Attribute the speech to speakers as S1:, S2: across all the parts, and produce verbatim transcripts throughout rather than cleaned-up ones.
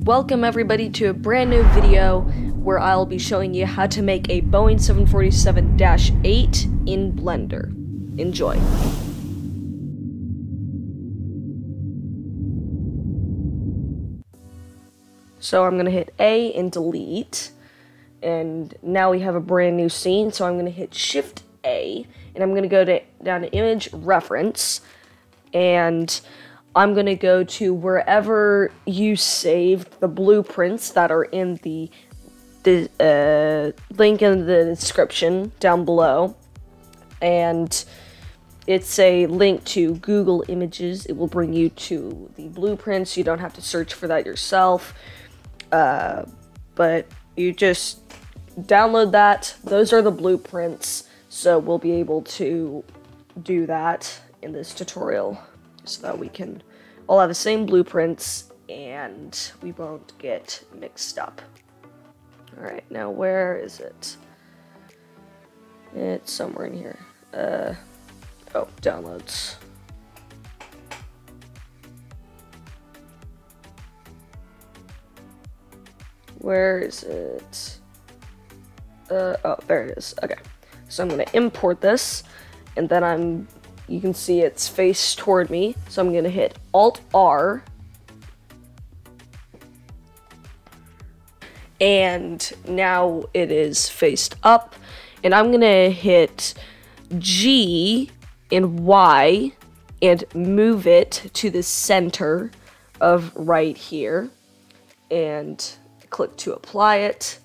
S1: Welcome everybody to a brand new video where I'll be showing you how to make a Boeing seven forty-seven dash eight in Blender. Enjoy. So I'm gonna hit A and delete, and now we have a brand new scene. So I'm gonna hit Shift A, and I'm gonna go to, down to Image Reference, and I'm gonna go to wherever you saved the blueprints that are in the, the uh, link in the description down below, and it's a link to Google Images. It will bring you to the blueprints. You don't have to search for that yourself, uh, but you just download that. Those are the blueprints, so we'll be able to do that in this tutorial, so that we can all have the same blueprints and we won't get mixed up. Alright, now where is it? It's somewhere in here. Uh, oh, downloads. Where is it? Uh, oh, there it is. Okay, so I'm gonna import this, and then I'm you can see it's faced toward me, so I'm gonna hit Alt R, and now it is faced up, and I'm gonna hit G and Y and move it to the center of right here, and click to apply it.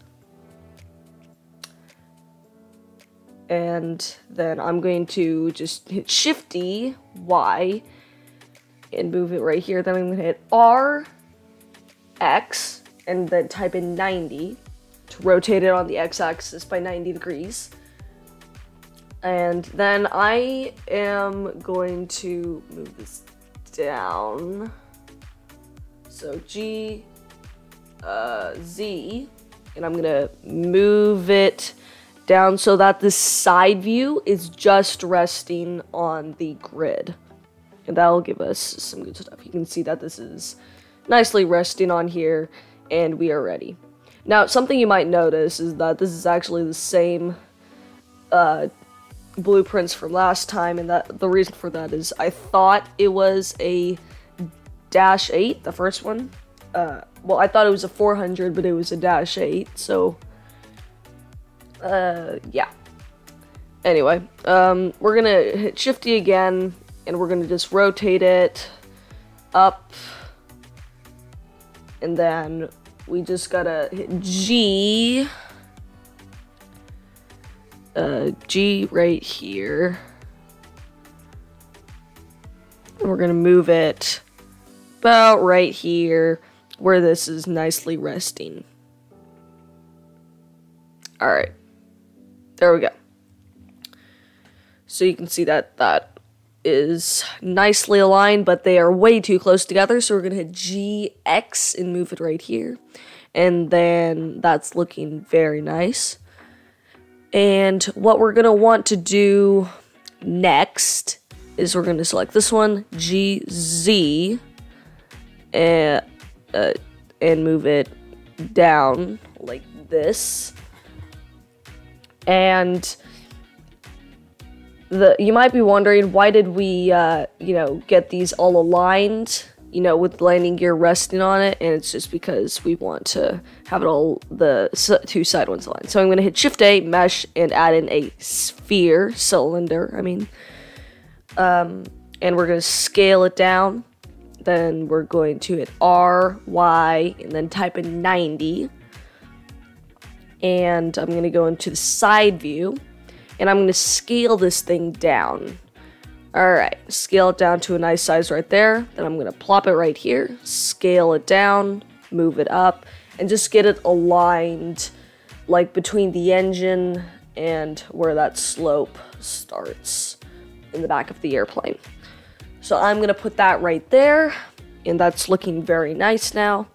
S1: And then I'm going to just hit Shift D, Y, and move it right here. Then I'm going to hit R, X, and then type in ninety to rotate it on the X-axis by ninety degrees. And then I am going to move this down. So G, uh, Z, and I'm going to move it down so that the side view is just resting on the grid, and that'll give us some good stuff. You can see that this is nicely resting on here, and we are ready. Now, something you might notice is that this is actually the same uh, blueprints from last time, and that the reason for that is I thought it was a dash eight, the first one. Uh, well, I thought it was a four hundred, but it was a dash eight, so Uh, yeah. Anyway, um, we're gonna hit Shift-D again, and we're gonna just rotate it up, and then we just gotta hit G, uh, G right here. And we're gonna move it about right here, where this is nicely resting. Alright. There we go. So you can see that that is nicely aligned, but they are way too close together. So we're going to hit G X and move it right here. And then that's looking very nice. And what we're going to want to do next is we're going to select this one, G Z, and, uh, and move it down like this. And the you might be wondering, why did we, uh, you know, get these all aligned, you know, with landing gear resting on it? And it's just because we want to have it all, the two side ones aligned. So I'm going to hit Shift A, Mesh, and add in a sphere, cylinder, I mean. Um, and we're going to scale it down. Then we're going to hit R, Y, and then type in ninety. And I'm going to go into the side view, and I'm going to scale this thing down. Alright, scale it down to a nice size right there. Then I'm going to plop it right here, scale it down, move it up, and just get it aligned like between the engine and where that slope starts in the back of the airplane. So I'm going to put that right there, and that's looking very nice now.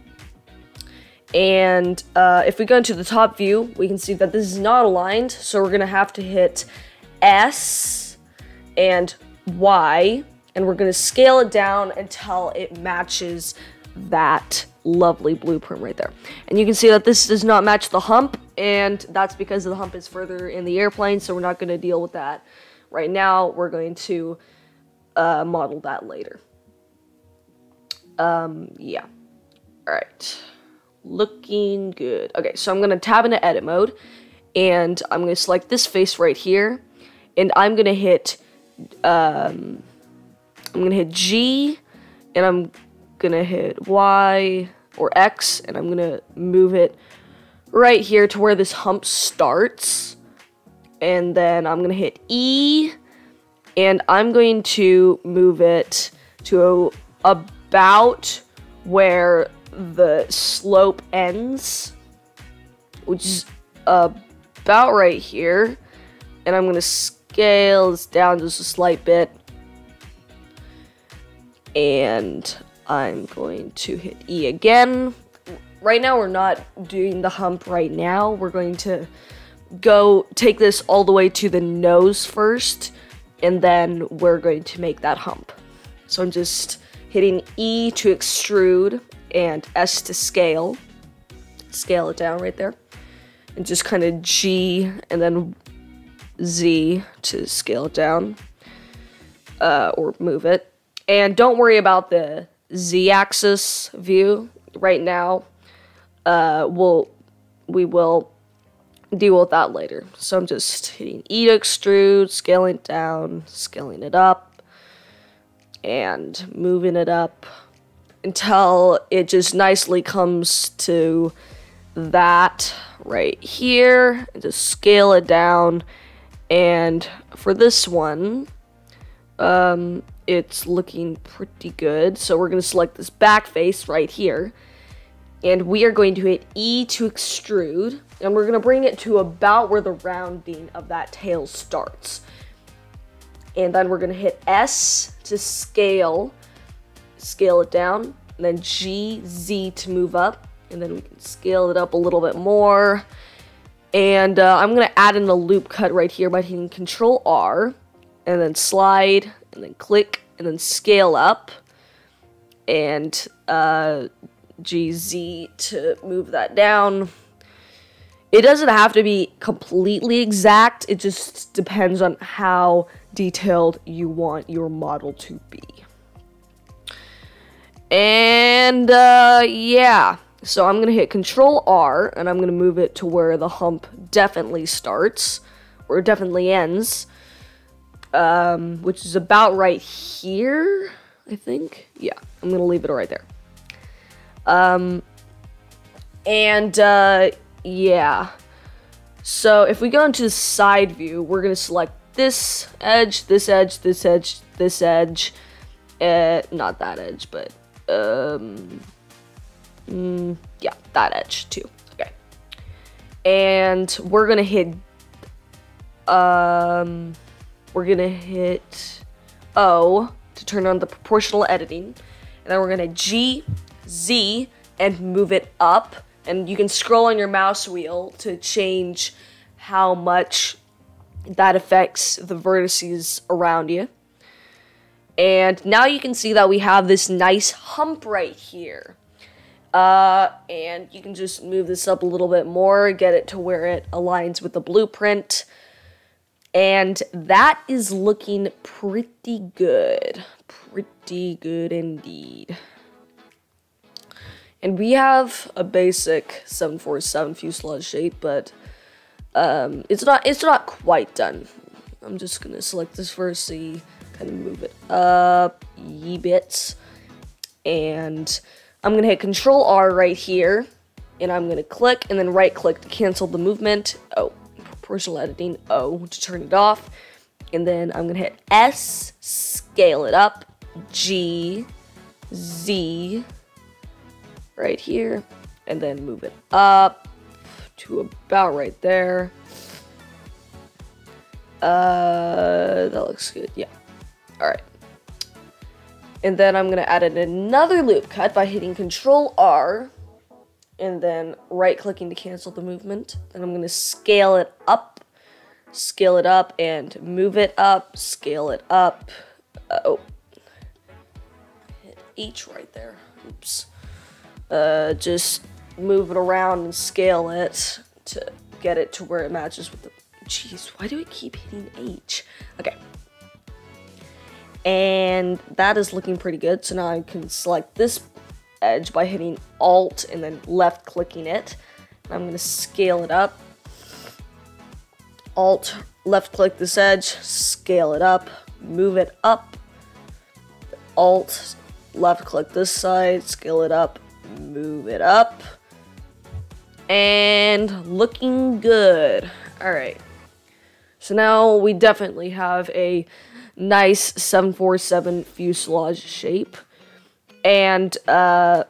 S1: And uh, if we go into the top view, we can see that this is not aligned, so we're going to have to hit S and Y, and we're going to scale it down until it matches that lovely blueprint right there. And you can see that this does not match the hump, and that's because the hump is further in the airplane, so we're not going to deal with that right now. We're going to uh, model that later. Um, yeah. Alright. Looking good. Okay, so I'm going to tab into edit mode, and I'm going to select this face right here, and I'm going to hit, um, I'm going to hit G, and I'm going to hit Y or X, and I'm going to move it right here to where this hump starts, and then I'm going to hit E, and I'm going to move it to about where the slope ends, which is about right here, and I'm going to scale this down just a slight bit, and I'm going to hit E again. Right now we're not doing the hump right now. We're going to go take this all the way to the nose first, and then we're going to make that hump. So I'm just hitting E to extrude and S to scale. Scale it down right there. And just kind of G and then Z to scale it down. Uh, or move it. And don't worry about the Z-axis view right now. Uh, we'll, we will deal with that later. So I'm just hitting E to extrude, scaling it down, scaling it up, and moving it up until it just nicely comes to that right here. And just scale it down. And for this one, um, it's looking pretty good. So we're going to select this back face right here. And we are going to hit E to extrude. And we're going to bring it to about where the rounding of that tail starts. And then we're going to hit S to scale. Scale it down. And then G, Z to move up. And then we can scale it up a little bit more. And uh, I'm going to add in the loop cut right here by hitting Control R. And then slide. And then click. And then scale up. And uh, G, Z to move that down. It doesn't have to be completely exact. It just depends on how detailed you want your model to be. And, uh, yeah. So I'm going to hit Control R, and I'm going to move it to where the hump definitely starts, or definitely ends, um, which is about right here, I think. Yeah, I'm going to leave it right there. Um, and, uh, yeah. So if we go into the side view, we're going to select this edge, this edge, this edge, this edge, uh, not that edge, but, um... Mm, yeah, that edge too. Okay. And we're gonna hit um we're gonna hit O to turn on the proportional editing. And then we're gonna G, Z, and move it up. And you can scroll on your mouse wheel to change how much that affects the vertices around you. And now you can see that we have this nice hump right here. Uh, and you can just move this up a little bit more, get it to where it aligns with the blueprint. And that is looking pretty good. Pretty good indeed. And we have a basic seven forty-seven fuselage shape, but um, it's not it's not quite done. I'm just gonna select this first, so you kind of move it up ye bits, and I'm going to hit Control R right here, and I'm going to click, and then right-click to cancel the movement. Oh, proportional editing, O, to turn it off. And then I'm going to hit S, scale it up, G, Z, right here, and then move it up to about right there. Uh, that looks good, yeah. All right. And then I'm going to add in another loop cut by hitting Control R, and then right-clicking to cancel the movement. Then I'm going to scale it up, scale it up, and move it up, scale it up. Uh, oh, hit H right there. Oops. uh, just move it around and scale it to get it to where it matches with the, jeez, why do I keep hitting H? Okay. And that is looking pretty good. So now I can select this edge by hitting Alt and then left clicking it. I'm going to scale it up. Alt, left click this edge, scale it up, move it up. Alt, left click this side, scale it up, move it up. And looking good. Alright. So now we definitely have a nice seven forty-seven fuselage shape. And uh,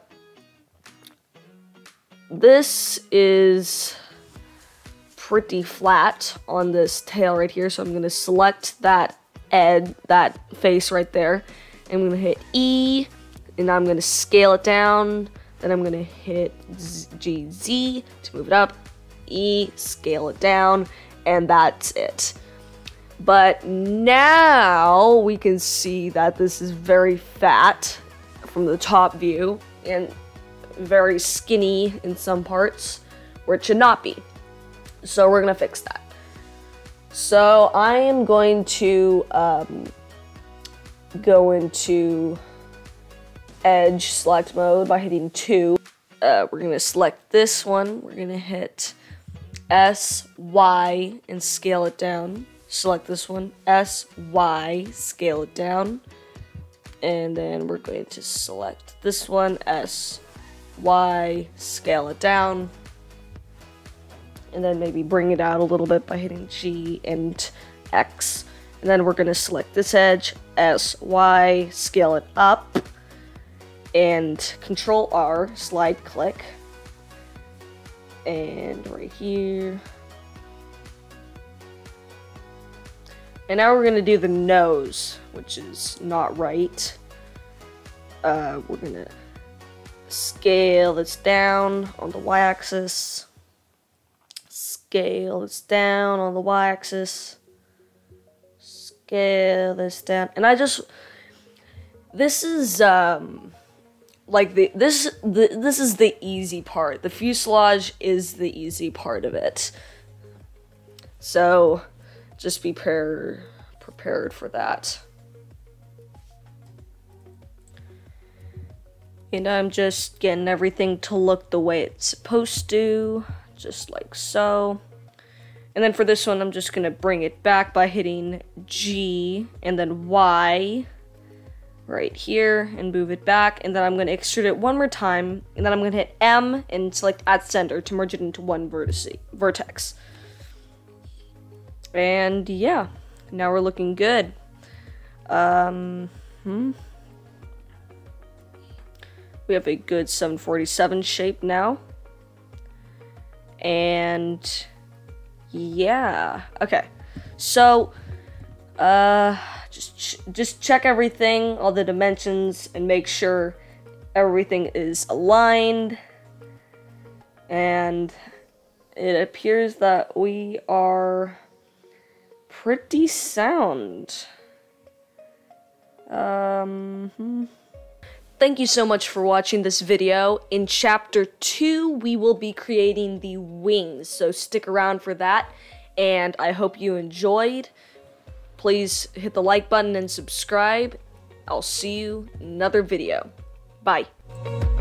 S1: this is pretty flat on this tail right here. So I'm going to select that edge, that face right there. I'm going to hit E, and I'm going to scale it down. Then I'm going to hit G Z to move it up. E, scale it down, and that's it. But now we can see that this is very fat from the top view and very skinny in some parts where it should not be. So we're going to fix that. So I am going to um, go into edge select mode by hitting two. Uh, we're going to select this one. We're going to hit S, Y, and scale it down. Select this one, S, Y, scale it down. And then we're going to select this one, S, Y, scale it down. And then maybe bring it out a little bit by hitting G and X. And then we're going to select this edge, S, Y, scale it up. And Control R, slide click. And right here. And now we're going to do the nose, which is not right. Uh, we're going to scale this down on the y-axis. Scale this down on the y-axis. Scale this down. And I just... This is, um... Like, the this the, this is the easy part. The fuselage is the easy part of it. So, just be pre prepared for that. And I'm just getting everything to look the way it's supposed to. Just like so. And then for this one, I'm just going to bring it back by hitting G and then Y. Right here, and move it back, and then I'm going to extrude it one more time, and then I'm going to hit M and select at center to merge it into one vertice, vertex. And yeah, now we're looking good. Um, hmm. We have a good seven forty-seven shape now. And yeah, okay. So, uh... Just, ch just check everything, all the dimensions, and make sure everything is aligned. And it appears that we are pretty sound. Um, hmm. Thank you so much for watching this video. In chapter two, we will be creating the wings, so stick around for that. And I hope you enjoyed. Please hit the like button and subscribe. I'll see you in another video. Bye.